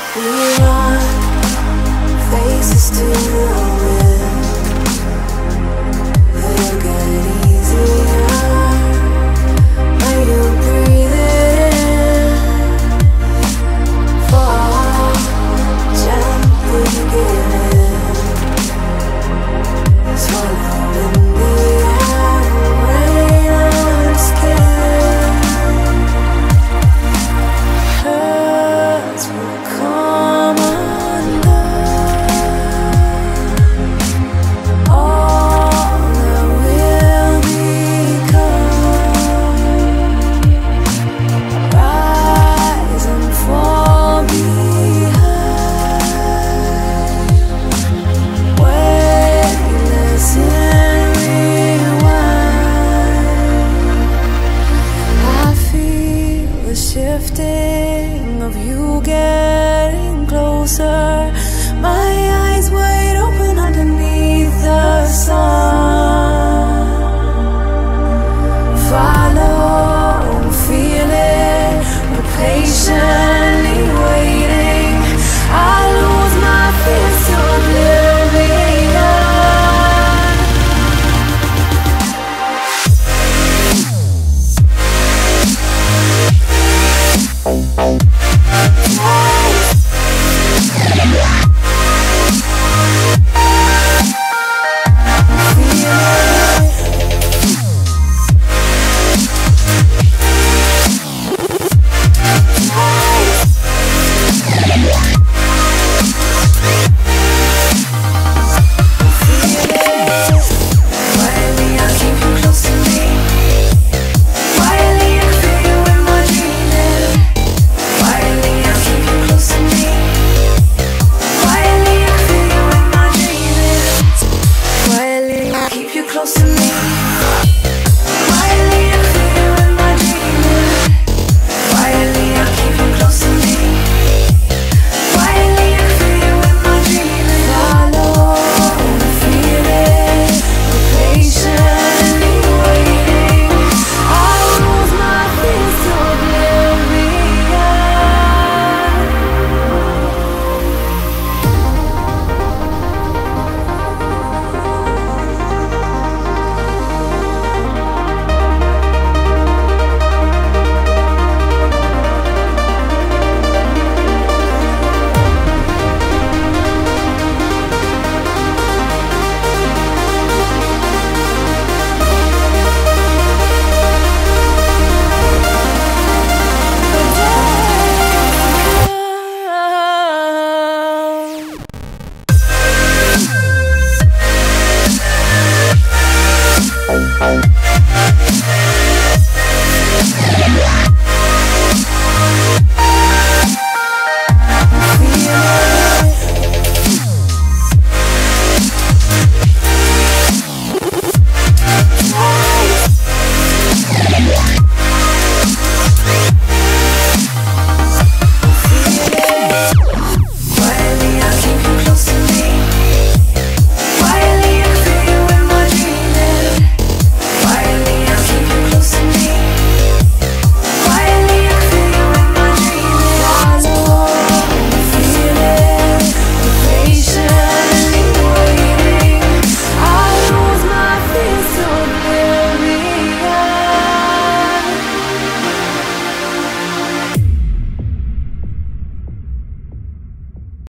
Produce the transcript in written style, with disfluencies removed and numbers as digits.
We run faces to the wind. It'll get easier when you breathe it in. Fall gently, give in. Swallow in the air, rain on skin. Hurts will come undone. All that will become. Rise and fall behind. Weightless in rewind. I feel the shifting of you getting closer.